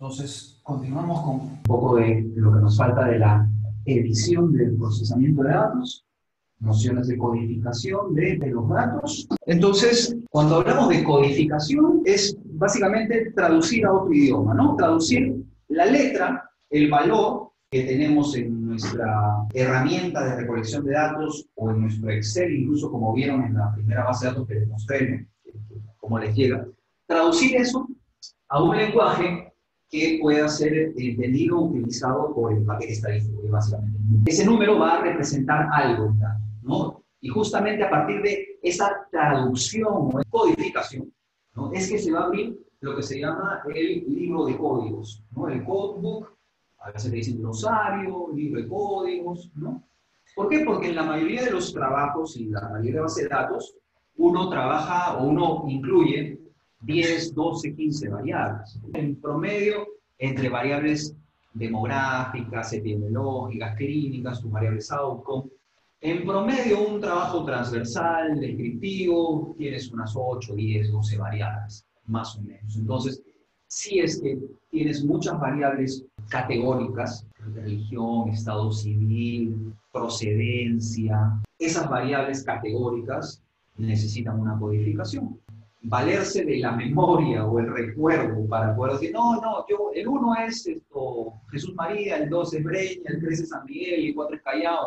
Entonces, continuamos con un poco de lo que nos falta de la edición del procesamiento de datos, nociones de codificación de los datos. Entonces, cuando hablamos de codificación, es básicamente traducir a otro idioma, ¿no? Traducir la letra, el valor que tenemos en nuestra herramienta de recolección de datos o en nuestro Excel, incluso como vieron en la primera base de datos que les mostré, cómo les llega. Traducir eso a un lenguaje que pueda ser entendido o utilizado por el paquete estadístico, básicamente. Ese número va a representar algo, ¿no? Y justamente a partir de esa traducción o codificación, ¿no? Es que se va a abrir lo que se llama el libro de códigos, ¿no? El codebook, a veces le dicen glosario, libro de códigos, ¿no? ¿Por qué? Porque en la mayoría de los trabajos y la mayoría de bases de datos, uno trabaja o uno incluye 10, 12, 15 variables. En promedio, entre variables demográficas, epidemiológicas, clínicas, tus variables outcome, en promedio un trabajo transversal, descriptivo, tienes unas 8, 10, 12 variables, más o menos. Entonces, si es que tienes muchas variables categóricas, religión, estado civil, procedencia, esas variables categóricas necesitan una codificación. Valerse de la memoria o el recuerdo para poder decir, no, el 1 es Jesús María, el 2 es Breña, el 3 es San Miguel y el 4 es Callao.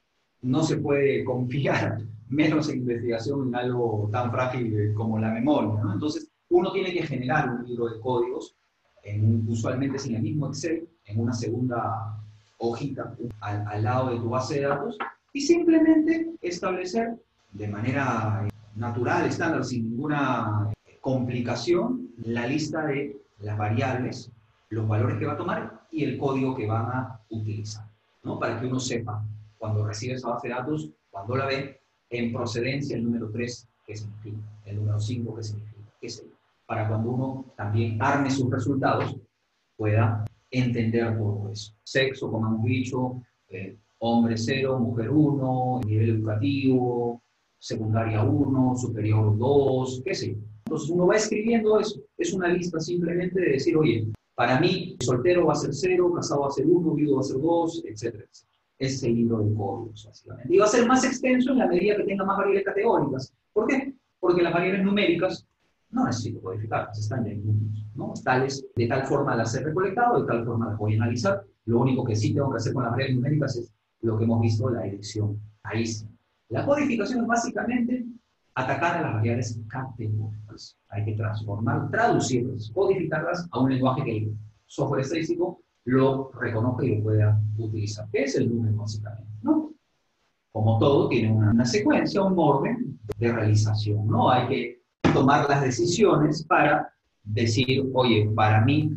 No se puede confiar, menos en investigación, en algo tan frágil como la memoria, ¿no? Entonces, uno tiene que generar un libro de códigos, usualmente sin el mismo Excel, en una segunda hojita al lado de tu base de datos, y simplemente establecer de manera natural, estándar, sin ninguna complicación, la lista de las variables, los valores que va a tomar y el código que van a utilizar, ¿no? Para que uno sepa, cuando recibe esa base de datos, cuando la ve, en procedencia el número 3, ¿qué significa? El número 5, ¿qué significa? ¿Qué sé yo? Para cuando uno también arme sus resultados, pueda entender todo eso. Sexo, como hemos dicho, hombre 0, mujer 1, nivel educativo, secundaria 1, superior 2, qué sé yo. Entonces uno va escribiendo eso. Es una lista simplemente de decir, oye, para mí soltero va a ser 0, casado va a ser 1, viudo va a ser 2, etcétera, etcétera. Ese es el libro de códigos, básicamente. Y va a ser más extenso en la medida que tenga más variables categóricas. ¿Por qué? Porque las variables numéricas no necesito codificarlas, están ya en números, ¿no? Tales, de tal forma las he recolectado, de tal forma las voy a analizar. Lo único que sí tengo que hacer con las variables numéricas es lo que hemos visto, la edición. Ahí sí. La codificación es básicamente atacar a las variables categóricas. Hay que transformar, traducirlas, codificarlas a un lenguaje que el software estadístico lo reconozca y lo pueda utilizar. ¿Qué es el número, básicamente? ¿No? Como todo, tiene una secuencia, un orden de realización, ¿no? Hay que tomar las decisiones para decir, oye, para mí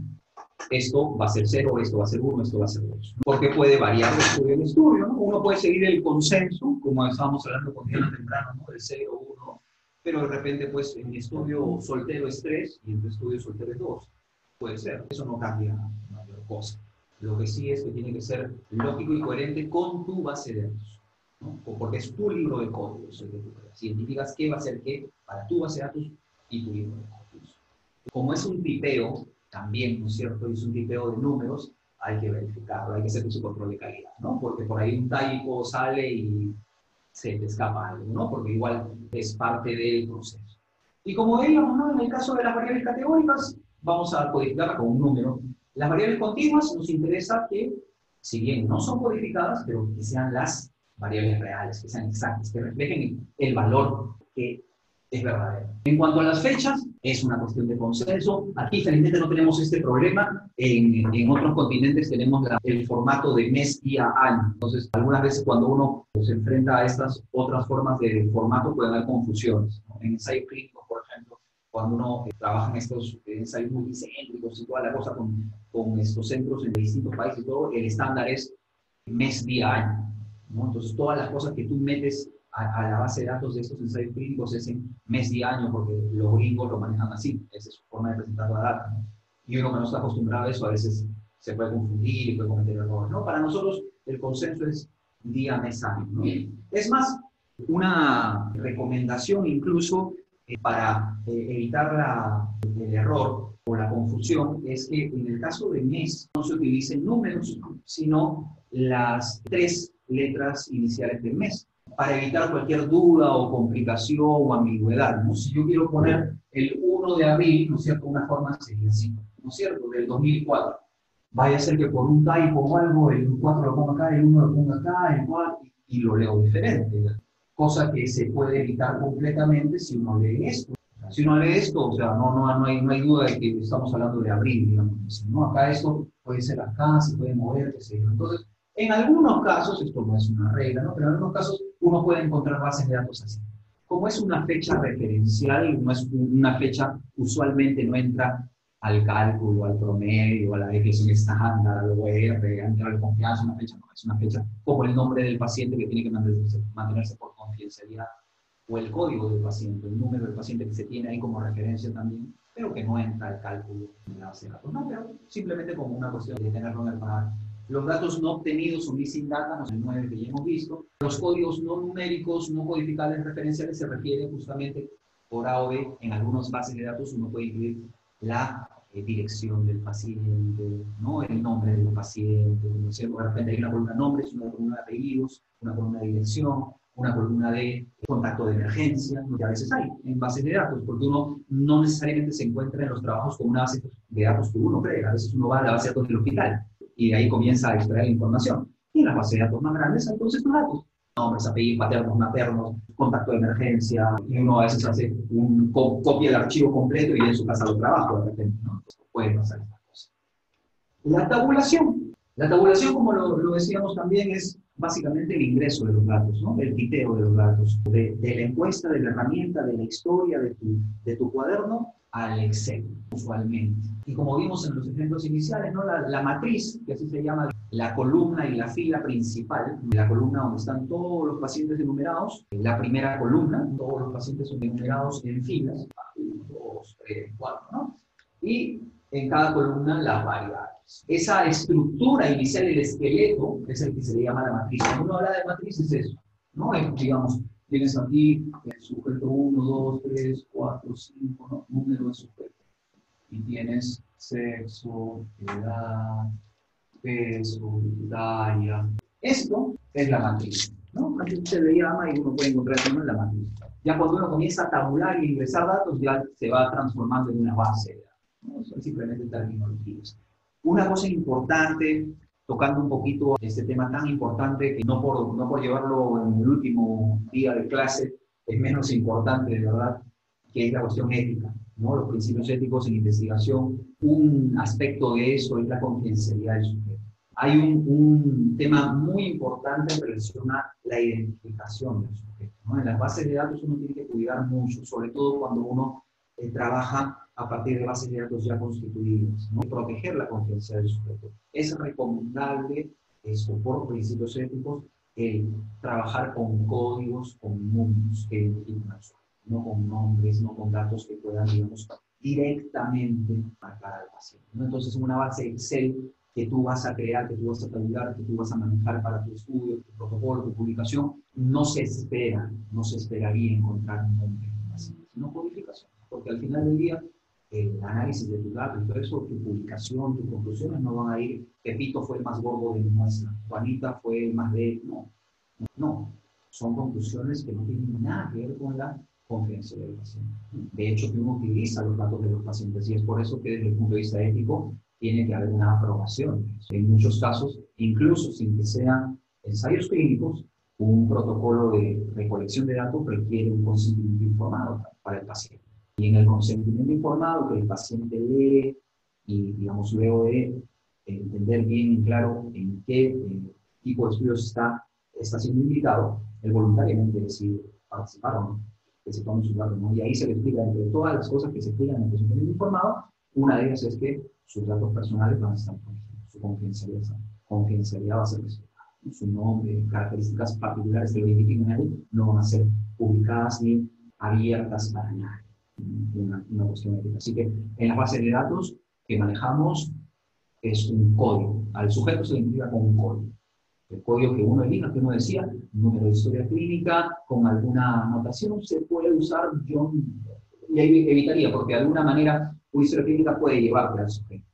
esto va a ser 0, esto va a ser 1, esto va a ser 2. Porque puede variar de estudio en estudio, ¿no? Uno puede seguir el consenso, como estábamos hablando con Diana temprano, ¿no? De 0, 1, pero de repente, pues, en mi estudio soltero es 3 y en tu estudio soltero es 2. Puede ser, eso no cambia mayor cosa. Lo que sí es que tiene que ser lógico y coherente con tu base de datos, ¿no? Porque es tu libro de códigos el que tú creas. Identificas qué va a ser qué para tu base de datos y tu libro de códigos. Como es un tipeo, también, ¿no es cierto? Es un tipeo de números, hay que verificarlo, hay que hacer su control de calidad, ¿no? Porque por ahí un typo sale y se te escapa algo, ¿no? Porque igual es parte del proceso. Y como veíamos, ¿no? En el caso de las variables categóricas, vamos a codificarla con un número. Las variables continuas nos interesa que, si bien no son codificadas, pero que sean las variables reales, que sean exactas, que reflejen el valor que es verdadero. En cuanto a las fechas, es una cuestión de consenso. Aquí, felizmente, no tenemos este problema. En otros continentes tenemos el formato de mes, día, año. Entonces, algunas veces cuando uno se enfrenta a estas otras formas de formato, pueden haber confusiones, ¿no? En ensayos clínicos, por ejemplo, cuando uno trabaja en estos ensayos multicéntricos y toda la cosa con estos centros en distintos países y todo, el estándar es mes, día, año, ¿no? Entonces, todas las cosas que tú metes a la base de datos de estos ensayos clínicos es en mes y año, porque los gringos lo manejan así, esa es su forma de presentar la data, ¿no? Y uno que no está acostumbrado a eso, a veces se puede confundir y puede cometer errores, ¿no? Para nosotros el consenso es día, mes, año, ¿no? Es más, una recomendación incluso para evitar el error o la confusión es que en el caso de mes no se utilicen números, sino las 3 letras iniciales del mes, para evitar cualquier duda o complicación o ambigüedad, ¿no? Si yo quiero poner el 1 de abril, ¿no es cierto? Una forma sería así, ¿no es cierto? Del 2004. Vaya a ser que por un typo o algo, el 4 lo ponga acá, el 1 lo ponga acá, el 4, y lo leo diferente. Cosa que se puede evitar completamente si uno lee esto. Si uno lee esto, o sea, no hay duda de que estamos hablando de abril, digamos, ¿no? Acá esto puede ser acá, se puede mover, qué sé yo. Entonces, en algunos casos, esto no es una regla, ¿no? Pero en algunos casos uno puede encontrar bases de datos así. Como es una fecha referencial, no es una fecha, usualmente no entra al cálculo, al promedio, a la definición estándar, al OR, a intervalo de confianza, una fecha no, es una fecha como el nombre del paciente que tiene que mantenerse por confidencialidad, o el código del paciente, el número del paciente que se tiene ahí como referencia también, pero que no entra al cálculo de la base de datos. No, pero simplemente como una cuestión de tenerlo en el radar. Los datos no obtenidos o missing data, no sé, el 9 que ya hemos visto. Los códigos no numéricos, no codificables referenciales se refieren justamente por A o B. En algunas bases de datos uno puede incluir la dirección del paciente, ¿no? El nombre del paciente, ¿no es cierto? De repente hay una columna de nombres, una columna de apellidos, una columna de dirección, una columna de contacto de emergencia, que a veces hay en bases de datos, porque uno no necesariamente se encuentra en los trabajos con una base de datos que uno cree. A veces uno va a la base de datos del hospital y de ahí comienza a extraer la información. Y en las bases de datos más grandes hay todos estos datos. Nombres, apellidos, paternos, maternos, contacto de emergencia, y uno a veces hace copia el archivo completo y en su casa lo trabaja de repente, ¿no? Entonces, puede pasar estas cosas. La tabulación. La tabulación, como lo decíamos también, es básicamente el ingreso de los datos, ¿no? El quiteo de los datos, de la encuesta, de la herramienta, de la historia, de tu cuaderno al Excel, usualmente. Y como vimos en los ejemplos iniciales, ¿no? La matriz, que así se llama, la columna y la fila principal, la columna donde están todos los pacientes enumerados, la primera columna, todos los pacientes son enumerados en filas, 1, 2, 3, 4, ¿no? Y en cada columna las variables. Esa estructura inicial, el esqueleto, es el que se le llama la matriz. Cuando uno habla de matriz es eso, ¿no? Digamos, tienes aquí el sujeto 1, 2, 3, 4, 5, ¿no? Número de sujeto. Y tienes sexo, edad, peso, talla. Esto es la matriz, ¿no? Así se le llama y uno puede encontrar eso en la matriz. Ya cuando uno comienza a tabular y ingresar datos, ya se va transformando en una base de datos, ¿no? Son simplemente terminologías. Una cosa importante, tocando un poquito este tema tan importante, que no por llevarlo en el último día de clase, es menos importante, de verdad, que es la cuestión ética, ¿no? Los principios éticos en investigación, un aspecto de eso es la confidencialidad del sujeto. Hay un tema muy importante en relación a la identificación del sujeto, ¿no? En las bases de datos uno tiene que cuidar mucho, sobre todo cuando uno trabaja a partir de bases de datos ya constituidas, ¿no? Proteger la confidencialidad del sujeto. Es recomendable, eso, por principios éticos, trabajar con códigos, con números que identifican al sujeto, no con nombres, no con datos que puedan, digamos, directamente marcar al paciente, ¿no? Entonces, una base Excel que tú vas a crear, que tú vas a tabular, que tú vas a manejar para tu estudio, tu protocolo, tu publicación, no se esperaría encontrar un nombre de un paciente, sino codificación, porque al final del día, el análisis de tus datos y todo eso, tu publicación, tus conclusiones no van a ir, Pepito fue el más gordo de mi masa, Juanita fue el más de... No, son conclusiones que no tienen nada que ver con la confidencialidad del paciente. De hecho, que uno utiliza los datos de los pacientes y es por eso que desde el punto de vista ético tiene que haber una aprobación. En muchos casos, incluso sin que sean ensayos clínicos, un protocolo de recolección de datos requiere un consentimiento informado para el paciente. Y en el consentimiento informado que el paciente lee y, digamos, luego de entender bien y claro en qué tipo de estudios está siendo invitado, él voluntariamente decide participar o no, que se tome sus datos, ¿no? Y ahí se le explica, entre todas las cosas que se explican en el consentimiento informado, una de ellas es que sus datos personales van a estar protegidos, su confidencialidad va a ser respetada, su nombre, características particulares que lo identifiquen a él, no van a ser publicadas ni abiertas para nadie. Una cuestión ética. Así que en las bases de datos que manejamos es un código. Al sujeto se le identifica con un código. El código que uno elija, que uno decía, número de historia clínica, con alguna anotación, se puede usar, yo evitaría, porque de alguna manera una historia clínica puede llevarte al sujeto.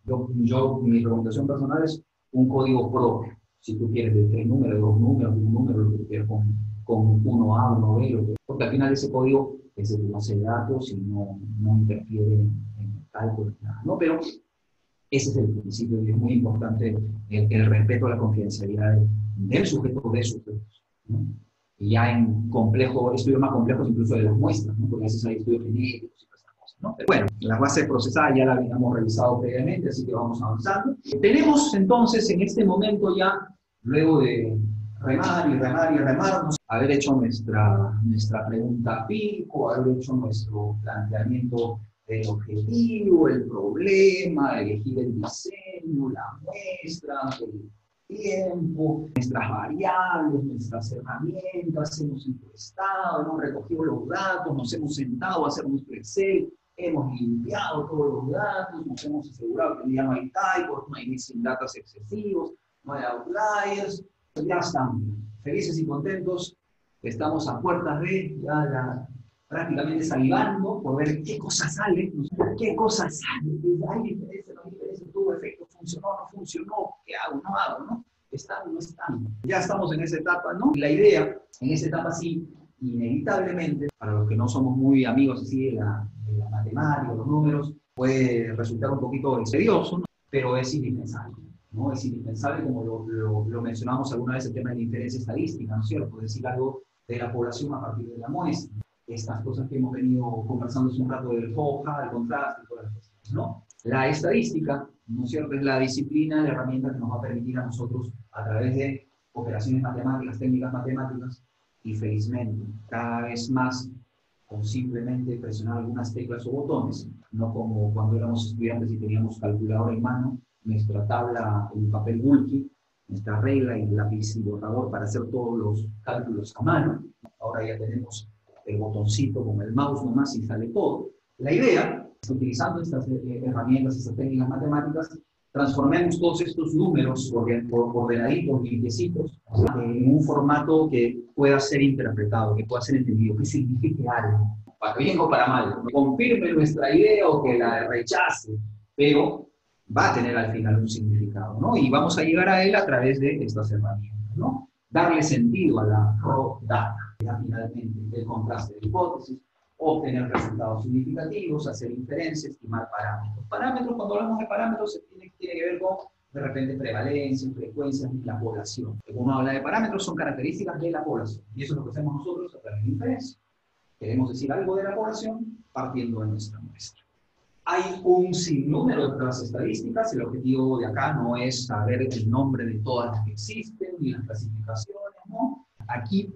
Mi recomendación personal es un código propio. Si tú quieres de 3 números, 2 números, un número, lo que tú quieras con 1A, 1B, porque al final ese código es de tu base de datos y no interfiere en el cálculo, nada, ¿no? Pero ese es el principio y es muy importante el respeto a la confidencialidad del sujeto o de sujetos, ¿no? Y ya en estudios más complejos incluso de las muestras, ¿no? Porque a veces hay estudios genéticos y todas estas cosas, ¿no? Pero bueno, la base procesada ya la habíamos revisado previamente, así que vamos avanzando. Tenemos entonces en este momento ya, luego de remar y remar y remarnos, haber hecho nuestra pregunta pico, haber hecho nuestro planteamiento del objetivo, el problema, elegir el diseño, la muestra, el tiempo, nuestras variables, nuestras herramientas, hemos encuestado, hemos recogido los datos, nos hemos sentado a hacer nuestro Excel, hemos limpiado todos los datos, nos hemos asegurado que ya no hay typos, no hay missing datas excesivos, no hay outliers, ya estamos felices y contentos, estamos a puertas de prácticamente salivando por ver qué cosa sale, qué cosa sale, hay diferencia, no hay diferencia, tuvo efecto, funcionó, no funcionó, qué hago, no hago, ¿no? Están, no están. Ya estamos en esa etapa, ¿no? Y la idea, en esa etapa sí, inevitablemente, para los que no somos muy amigos así de la matemática, los números, puede resultar un poquito tedioso, ¿no? Pero es indispensable, ¿no? Es indispensable, como lo mencionamos alguna vez, el tema de la inferencia estadística, ¿no es cierto? Decir algo de la población a partir de la muestra. Estas cosas que hemos venido conversando hace un rato del FOJA, el contraste y todas las cosas, ¿no? La estadística, ¿no es cierto?, es la disciplina, la herramienta que nos va a permitir a nosotros, a través de operaciones matemáticas, técnicas matemáticas, y felizmente, cada vez más, con simplemente presionar algunas teclas o botones, no como cuando éramos estudiantes y teníamos calculadora en mano, nuestra tabla en papel bulky, nuestra regla y lápiz y borrador para hacer todos los cálculos a mano. Ahora ya tenemos el botoncito con el mouse nomás y sale todo. La idea es que utilizando estas herramientas, estas técnicas matemáticas, transformemos todos estos números ordenaditos, limpiecitos, en un formato que pueda ser interpretado, que pueda ser entendido, que signifique algo, para bien o para mal, que confirme nuestra idea o que la rechace, pero va a tener al final un significado, ¿no? Y vamos a llegar a él a través de estas herramientas, ¿no? Darle sentido a la raw data, ya finalmente el contraste de hipótesis, obtener resultados significativos, hacer inferencias, estimar parámetros. Parámetros, cuando hablamos de parámetros, tiene que ver con, de repente, prevalencia, frecuencias de la población. Cuando uno habla de parámetros, son características de la población. Y eso es lo que hacemos nosotros a través de inferencia. Queremos decir algo de la población partiendo de nuestra muestra. Hay un sinnúmero de pruebas estadísticas. El objetivo de acá no es saber el nombre de todas las que existen, ni las clasificaciones, ¿no? Aquí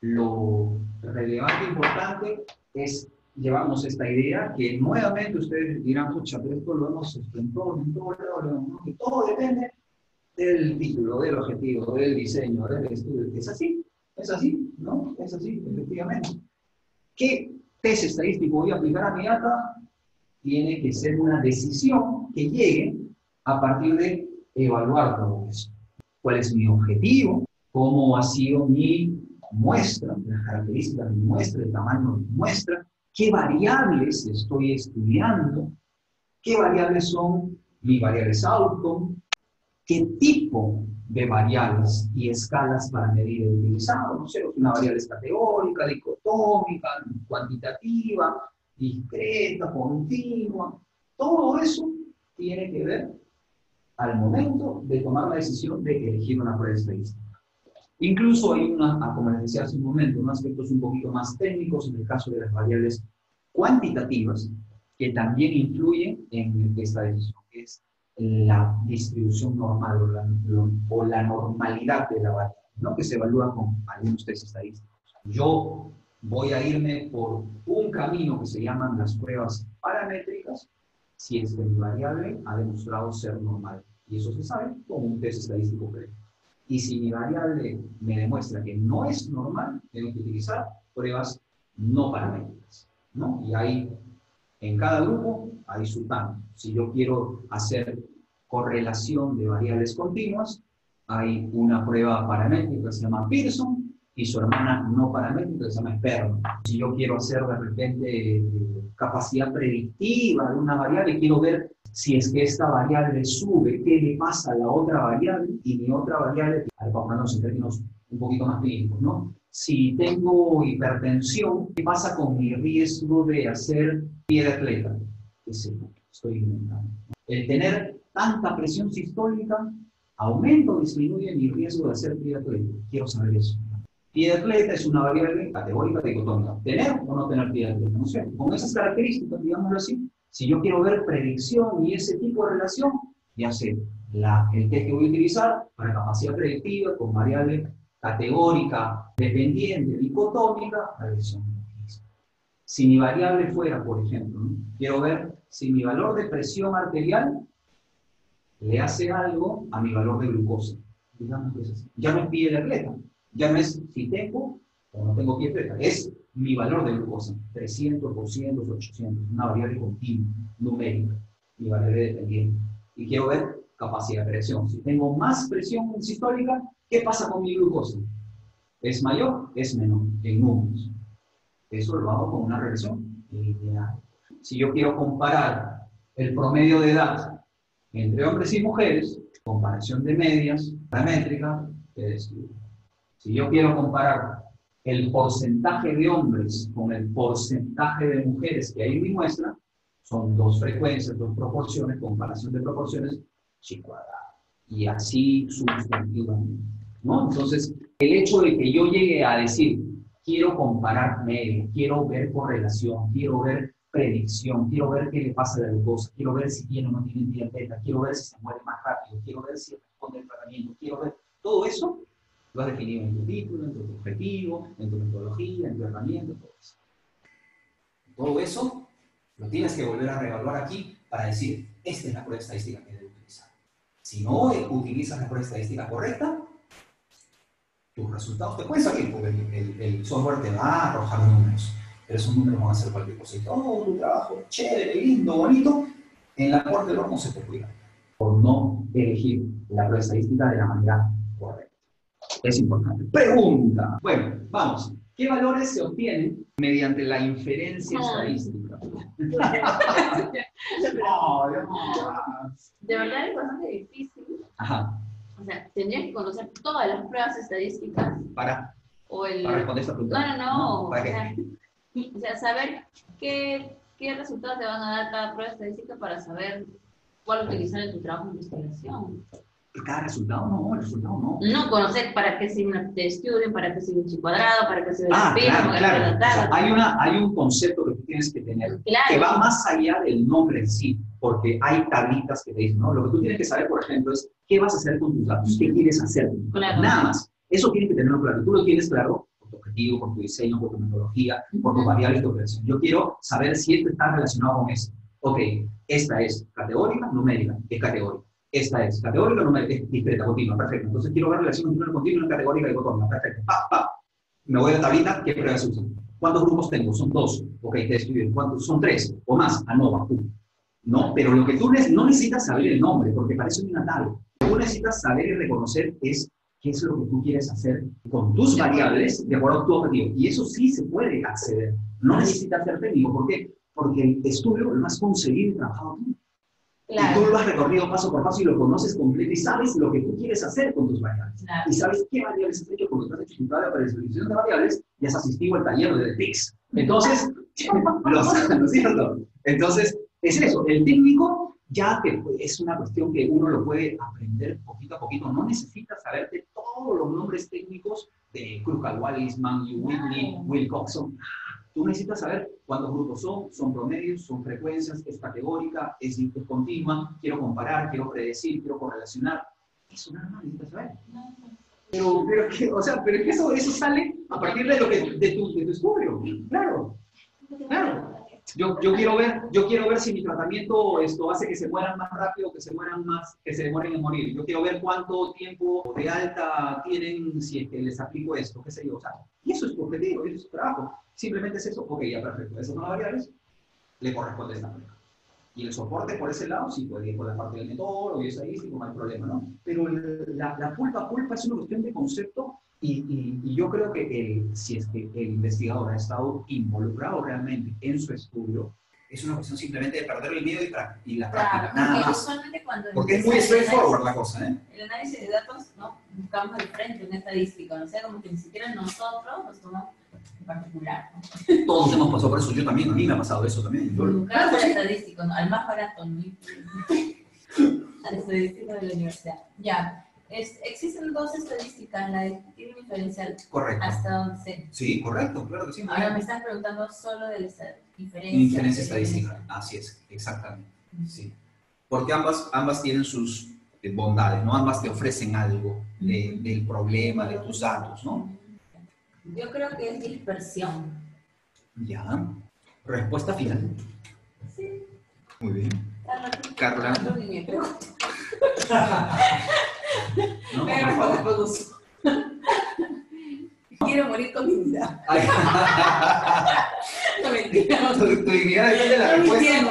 lo relevante e importante es llevarnos esta idea que nuevamente ustedes dirán, pucha, pero esto lo hemos visto en todo lado, ¿no? Que todo depende del título, del objetivo, del diseño, del estudio. Es así, ¿no? Es así, efectivamente. ¿Qué test estadístico voy a aplicar a mi data? Tiene que ser una decisión que llegue a partir de evaluar todo eso. ¿Cuál es mi objetivo? ¿Cómo ha sido mi muestra? Las características de mi muestra, el tamaño de mi muestra. ¿Qué variables estoy estudiando? ¿Qué variables son mis variables outcome? ¿Qué tipo de variables y escalas para medir he utilizado? No sé, una variable es categórica, dicotómica, cuantitativa, discreta, continua. Todo eso tiene que ver al momento de tomar la decisión de elegir una prueba estadística. Incluso hay como les decía hace un momento, unos aspectos un poquito más técnicos en el caso de las variables cuantitativas que también influyen en esta decisión, que es la distribución normal o la normalidad de la variable, ¿no? Que se evalúa con algunos test estadísticos. Yo voy a irme por un camino que se llaman las pruebas paramétricas si es que mi variable ha demostrado ser normal. Y eso se sabe con un test estadístico previo. Y si mi variable me demuestra que no es normal, tengo que utilizar pruebas no paramétricas, ¿no? Y hay, en cada grupo, hay su tanto. Si yo quiero hacer correlación de variables continuas, hay una prueba paramétrica que se llama Pearson, y su hermana no paramétrica, que se llama esperma. Si yo quiero hacer de repente capacidad predictiva de una variable, quiero ver si es que esta variable sube, qué le pasa a la otra variable, y mi otra variable, para ponernos en términos un poquito más clínicos, ¿no? Si tengo hipertensión, ¿qué pasa con mi riesgo de hacer pie de atleta? ¿Qué sé yo? Estoy inventando. El tener tanta presión sistólica aumenta o disminuye mi riesgo de hacer pie de atleta. Quiero saber eso. Pie de atleta es una variable categórica dicotómica. ¿Tener o no tener pie de atleta? No sé. Con esas características, digámoslo así, si yo quiero ver predicción y ese tipo de relación, ya sé el test que voy a utilizar para capacidad predictiva con variable categórica, dependiente, dicotómica, predicción. Si mi variable fuera, por ejemplo, ¿no? Quiero ver si mi valor de presión arterial le hace algo a mi valor de glucosa. Digamos que es así. Ya no es pie de atleta, ya no es si tengo o no tengo pie de atleta, es mi valor de glucosa, 300, 200, 800, una variable continua, numérica, mi variable dependiente. Y quiero ver capacidad de presión. Si tengo más presión sistólica, ¿qué pasa con mi glucosa? ¿Es mayor? ¿Es menor? En números. Eso lo hago con una regresión lineal. Si yo quiero comparar el promedio de edad entre hombres y mujeres, comparación de medias, paramétrica, si yo quiero comparar el porcentaje de hombres con el porcentaje de mujeres que hay en mi muestra, son dos frecuencias, dos proporciones, comparación de proporciones, chi cuadrado. Y así sustantivamente, ¿no? Entonces, el hecho de que yo llegue a decir, quiero comparar medias, quiero ver correlación, quiero ver predicción, quiero ver qué le pasa a la glucosa, quiero ver si tiene o no tiene diabetes, quiero ver si se muere más rápido, quiero ver si responde al tratamiento, quiero ver todo eso, lo has definido en tu título, en tu objetivo, en tu metodología, en tu herramienta, todo eso. Todo eso lo tienes que volver a reevaluar aquí para decir, esta es la prueba estadística que debo utilizar. Si no utilizas la prueba estadística correcta, tus resultados te pueden salir, porque el software te va a arrojar números, pero esos números van a ser cualquier cosa. Y todo tu trabajo, chévere, lindo, bonito, en la puerta del horno se te cuida, por no elegir la prueba estadística de la manera correcta. Es importante. Pregunta. Bueno, vamos. ¿Qué valores se obtienen mediante la inferencia estadística? De verdad es bastante difícil. Ajá. O sea, tendrías que conocer todas las pruebas estadísticas. Para Para responder esta pregunta. No. ¿Para qué? O sea, saber qué resultados te van a dar cada prueba estadística para saber cuál utilizar en tu trabajo de investigación. Cada resultado no, el resultado no. No conocer para qué sirve un test student, para qué sirve un chi cuadrado, para qué sirve el claro, claro. O sea, hay un concepto que tú tienes que tener, claro, que va más allá del nombre en sí, porque hay tablitas que te dicen, ¿no? Lo que tú tienes que saber, por ejemplo, es qué vas a hacer con tus datos, qué quieres hacer. Claro. Nada más. Eso tienes que tenerlo claro. Tú lo tienes claro por tu objetivo, por tu diseño, por tu metodología, por tus variables de operación. Yo quiero saber si esto está relacionado con eso. Ok, esta es categórica, numérica, es categórica. Esta es categórica, numérica, es discreta, continua, perfecto. Entonces quiero ver relación entre una continua y una categórica y dicotómica, perfecto. Me voy a la tablita, ¿qué pruebas se usan? ¿Cuántos grupos tengo? Son 2. Ok, te escriben. ¿Cuántos? Son 3 o más. ANOVA, ¿no? Pero lo que tú no necesitas saber el nombre, porque parece una tabla. Lo que tú necesitas saber y reconocer es qué es lo que tú quieres hacer con tus variables de acuerdo a tu objetivo. Y eso sí se puede acceder. No necesitas ser técnico. ¿Por qué? Porque el estudio lo has conseguido y trabajado tú. Claro. Y tú lo has recorrido paso por paso y lo conoces completo y sabes lo que tú quieres hacer con tus variables. Claro. Y sabes qué variables has hecho porque tú has hecho tu tabla para visualización de variables y has asistido al taller de TICS. Entonces, ¿no es cierto? Entonces, es eso. El técnico ya que es una cuestión que uno lo puede aprender poquito a poquito. No necesitas saberte todos los nombres técnicos de Kruskal-Wallis, Mann, Whitney, Wilcoxon. Tú necesitas saber cuántos grupos son promedios, son frecuencias, es categórica, es continua, quiero comparar, quiero predecir, quiero correlacionar. Eso nada más necesitas saber. Pero es que eso sale a partir de tu estudio. Claro. Yo quiero ver si mi tratamiento hace que se mueran más rápido, que se demoren en morir. Yo quiero ver cuánto tiempo de alta tienen si es que les aplico esto, qué sé yo. O sea, y eso es tu objetivo, eso es tu trabajo. Simplemente es eso. Ok, ya perfecto. Esas son las variables, le corresponde esta prueba. Y el soporte por ese lado sí puede ir por la parte del metodólogo y estadístico, no hay problema, ¿no? Pero la pulpa es una cuestión de concepto y yo creo que si es que el investigador ha estado involucrado realmente en su estudio, es una cuestión simplemente de perder el miedo y la práctica, nada porque más. usualmente cuando Porque es muy straightforward la cosa, ¿eh? el análisis de datos, ¿no? Buscamos de frente una estadística, ¿no? O sea, como que ni siquiera nosotros nos tomamos en particular, ¿no? Todos hemos pasado por eso, yo también, a mí me ha pasado eso también. Buscamos al estadístico, ¿no? Al más barato, ¿no? Al estadístico de la universidad. Ya. Existen dos estadísticas, la de tipo diferencial. Correcto. Hasta donde sé. Sí, correcto, claro que sí. Ahora me estás preguntando solo de la diferencia. Inferencia estadística, así es, exactamente. Sí. Porque ambas tienen sus bondades, ¿no? Ambas te ofrecen algo del problema, de tus datos, ¿no? Yo creo que es dispersión. Ya. Respuesta final. Sí. Muy bien. Carla. No, quiero morir con dignidad. No, mentira. Tu dignidad depende de la respuesta.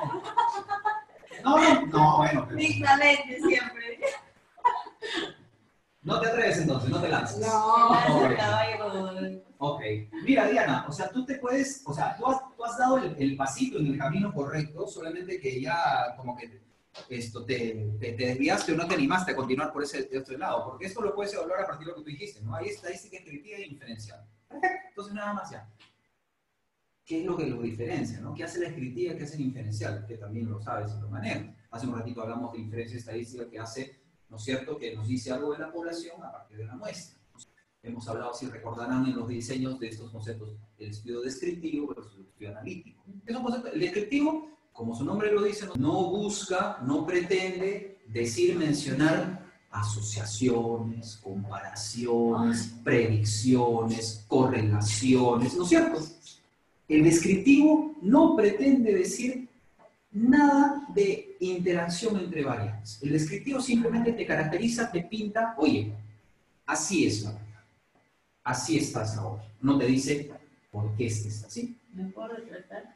No, bueno. Dignamente siempre. No te atreves entonces, no te lanzas. No. Ok. Mira, Diana, o sea, tú has dado el pasito en el camino correcto, solamente que ya como que te desviaste o no te animaste a continuar por de este lado, porque esto lo puedes evaluar a partir de lo que tú dijiste, ¿no? Hay estadística descriptiva e inferencial. Perfecto, entonces nada más ya. ¿Qué es lo que lo diferencia, no? ¿Qué hace la descriptiva, qué hace la inferencial? Que también lo sabes y lo manejas. Hace un ratito hablamos de inferencia estadística que hace, ¿no es cierto?, que nos dice algo de la población a partir de la muestra. Hemos hablado, si recordarán, en los diseños de estos conceptos, el estudio descriptivo versus el estudio analítico. ¿Qué es un concepto? El descriptivo, como su nombre lo dice, no busca, no pretende decir, mencionar asociaciones, comparaciones, predicciones, correlaciones, ¿no es cierto? El descriptivo no pretende decir nada de interacción entre variables. El descriptivo simplemente te caracteriza, te pinta, oye, así es la verdad, así estás ahora. No te dice por qué estás así. ¿Me puedo retratar?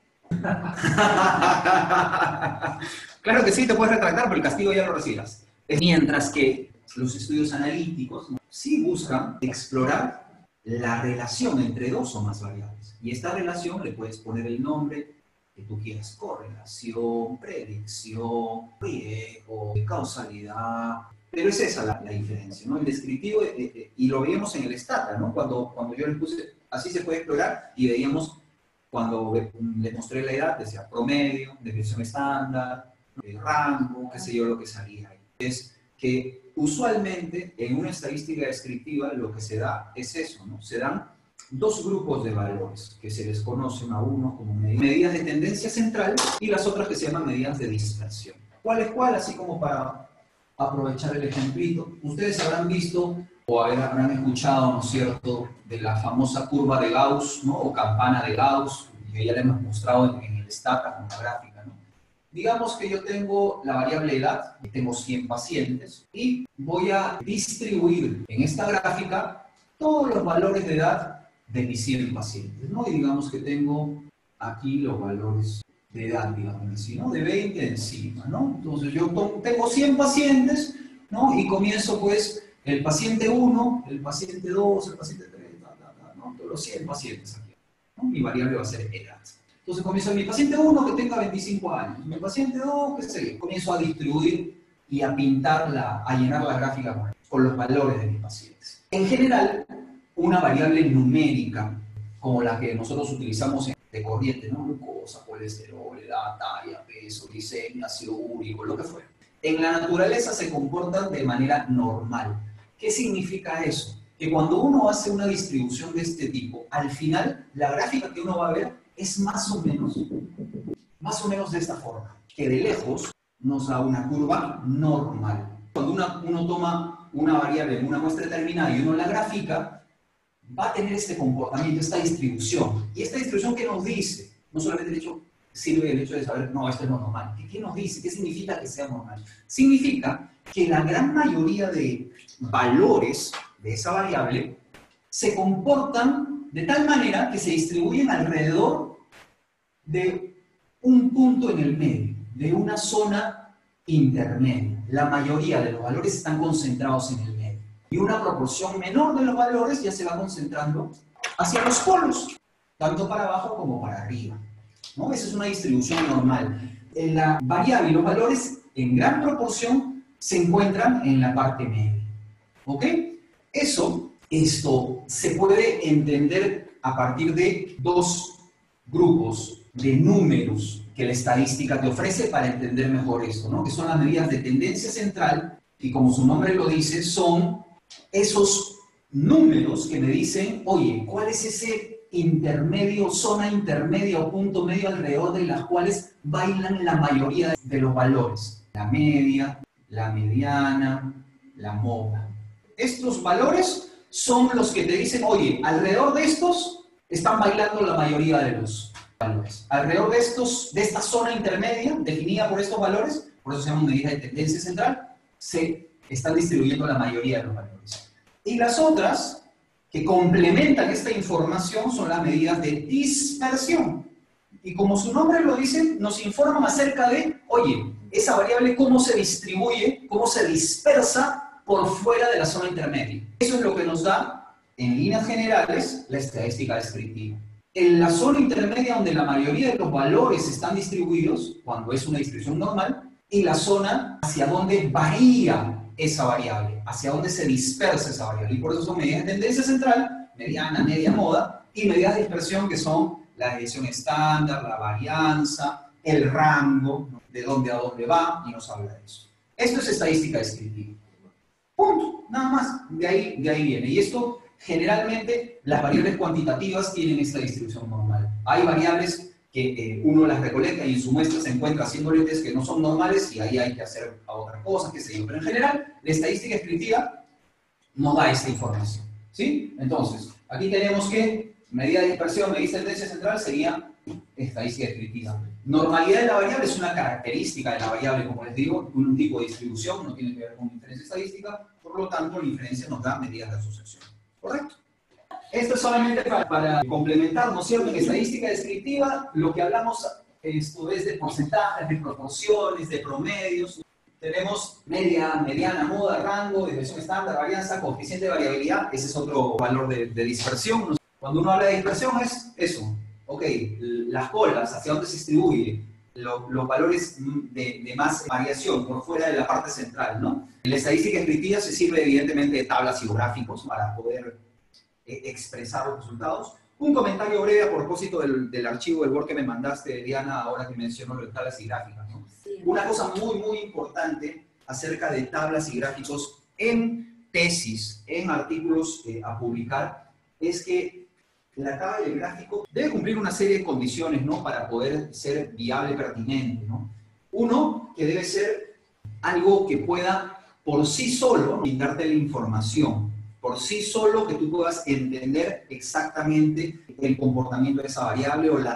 Claro que sí, te puedes retractar, pero el castigo ya lo recibirás. Mientras que los estudios analíticos, ¿no?, sí buscan explorar la relación entre dos o más variables. Y esta relación le puedes poner el nombre que tú quieras: correlación, predicción, riesgo, causalidad. Pero es esa la diferencia, ¿no? El descriptivo, y lo veíamos en el Stata, ¿no? Cuando yo les puse, así se puede explorar, y veíamos, cuando les mostré la edad, decía promedio, desviación estándar, rango, qué sé yo, lo que salía ahí. Es que usualmente en una estadística descriptiva lo que se da es eso, ¿no? Se dan dos grupos de valores que se les conocen a unos como medidas de tendencia central y las otras que se llaman medidas de dispersión. ¿Cuál es cuál? Así como para aprovechar el ejemplito. Ustedes habrán visto o habrán escuchado, ¿no es cierto?, de la famosa curva de Gauss, ¿no?, o campana de Gauss, que ya la hemos mostrado en el Stata con la gráfica, ¿no? Digamos que yo tengo la variable edad, tengo 100 pacientes, y voy a distribuir en esta gráfica todos los valores de edad de mis 100 pacientes, ¿no? Y digamos que tengo aquí los valores de edad, digamos así, ¿no? De 20 encima, ¿no? Entonces yo tengo 100 pacientes, ¿no? Y comienzo, pues, el paciente 1, el paciente 2, el paciente 3, ¿no? Todos los 100 pacientes aquí, ¿no? Mi variable va a ser edad. Entonces comienzo mi paciente 1 que tenga 25 años, mi paciente 2, qué sé yo. Comienzo a distribuir y a pintarla, a llenar la gráfica con los valores de mis pacientes. En general, una variable numérica, como la que nosotros utilizamos de corriente, ¿no? Glucosa, colesterol, edad, talla, peso, glicemia, ácido úrico, lo que fuera. En la naturaleza se comportan de manera normal. ¿Qué significa eso? Que cuando uno hace una distribución de este tipo, al final, la gráfica que uno va a ver es más o menos de esta forma, que de lejos nos da una curva normal. Cuando uno toma una variable en una muestra determinada y uno la grafica, va a tener este comportamiento, esta distribución. ¿Y esta distribución qué nos dice? No solamente sirve el hecho de saber, no, esto es lo normal. ¿Qué nos dice? ¿Qué significa que sea normal? Significa que la gran mayoría de valores de esa variable se comportan de tal manera que se distribuyen alrededor de un punto en el medio. de una zona intermedia. La mayoría de los valores están concentrados en el medio. Y una proporción menor de los valores ya se va concentrando hacia los polos, tanto para abajo como para arriba, ¿no? Esa es una distribución normal. En la variable, los valores en gran proporción se encuentran en la parte media. ¿Ok? Esto se puede entender a partir de dos grupos de números que la estadística te ofrece para entender mejor esto, ¿no? Que son las medidas de tendencia central, y como su nombre lo dice, son esos números que me dicen, oye, ¿cuál es ese intermedio, zona intermedia o punto medio alrededor de las cuales bailan la mayoría de los valores? La media, la mediana, la moda. Estos valores son los que te dicen, oye, alrededor de estos están bailando la mayoría de los valores. Alrededor de esta zona intermedia, definida por estos valores, por eso se llaman medidas de tendencia central, se están distribuyendo la mayoría de los valores. Y las otras, que complementan esta información, son las medidas de dispersión. Y como su nombre lo dice, nos informan acerca de, oye, esa variable cómo se distribuye, cómo se dispersa por fuera de la zona intermedia. Eso es lo que nos da, en líneas generales, la estadística descriptiva. En la zona intermedia, donde la mayoría de los valores están distribuidos, cuando es una distribución normal, y la zona hacia donde varía esa variable, hacia donde se dispersa esa variable. Y por eso son medidas de tendencia central, mediana, media, moda, y medidas de dispersión que son la desviación estándar, la varianza, el rango, ¿no? De dónde a dónde va, y nos habla de eso. Esto es estadística descriptiva. Punto, nada más. De ahí viene. Y esto, generalmente, las variables cuantitativas tienen esta distribución normal. Hay variables que uno las recolecta y en su muestra se encuentra haciéndole test que no son normales y ahí hay que hacer otras cosas, qué sé yo. Pero en general, la estadística descriptiva nos da esta información, ¿sí? Entonces, aquí tenemos que medida de dispersión, medida de tendencia central sería estadística descriptiva. Normalidad de la variable es una característica de la variable, como les digo, un tipo de distribución, no tiene que ver con inferencia estadística, por lo tanto, la inferencia nos da medidas de asociación. ¿Correcto? Esto es solamente para complementar, ¿no es cierto? En estadística descriptiva, lo que hablamos esto es de porcentajes, de proporciones, de promedios. Tenemos media, mediana, moda, rango, desviación estándar, varianza, coeficiente de variabilidad. Ese es otro valor de dispersión. Cuando uno habla de dispersión es eso. Ok, las colas, hacia dónde se distribuye, los valores de más variación por fuera de la parte central, ¿no? En la estadística descriptiva se sirve evidentemente de tablas y gráficos para poder expresar los resultados. Un comentario breve a propósito del archivo del Word que me mandaste, Diana, ahora que menciono las tablas y gráficas, ¿no? Sí. Una cosa muy, muy importante acerca de tablas y gráficos en tesis, en artículos a publicar, es que la tabla y el gráfico debe cumplir una serie de condiciones, ¿no? Para poder ser viable, pertinente, ¿no? Uno, que debe ser algo que pueda por sí solo brindarte la información, por sí solo que tú puedas entender exactamente el comportamiento de esa variable o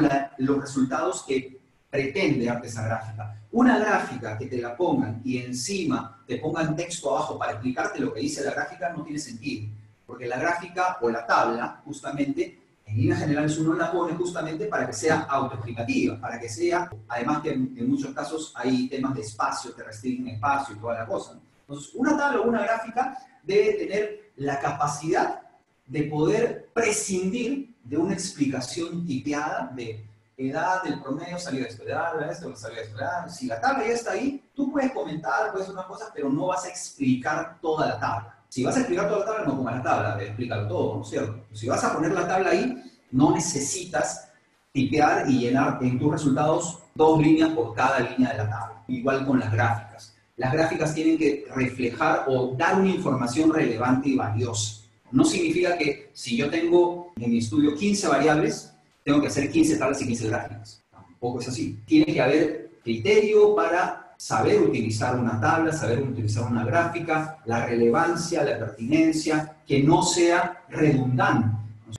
los resultados que pretende darte esa gráfica. Una gráfica que te la pongan y encima te pongan texto abajo para explicarte lo que dice la gráfica no tiene sentido. Porque la gráfica o la tabla, justamente, en líneas generales uno la pone justamente para que sea autoexplicativa, para que sea, además que en muchos casos hay temas de espacio, te restringen espacio y toda la cosa, ¿no? Entonces, una tabla o una gráfica debe tener la capacidad de poder prescindir de una explicación tipeada de edad, del promedio, salió esto, edad, esto, salió esto, edad. Si la tabla ya está ahí, tú puedes comentar, puedes hacer unas cosas, pero no vas a explicar toda la tabla. Si vas a explicar toda la tabla, no pongas la tabla, explícalo todo, ¿no es cierto? Si vas a poner la tabla ahí, no necesitas tipear y llenar en tus resultados 2 líneas por cada línea de la tabla. Igual con las gráficas. Las gráficas tienen que reflejar o dar una información relevante y valiosa. No significa que si yo tengo en mi estudio 15 variables, tengo que hacer 15 tablas y 15 gráficas. Tampoco es así. Tiene que haber criterio para saber utilizar una tabla, saber utilizar una gráfica, la relevancia, la pertinencia, que no sea redundante.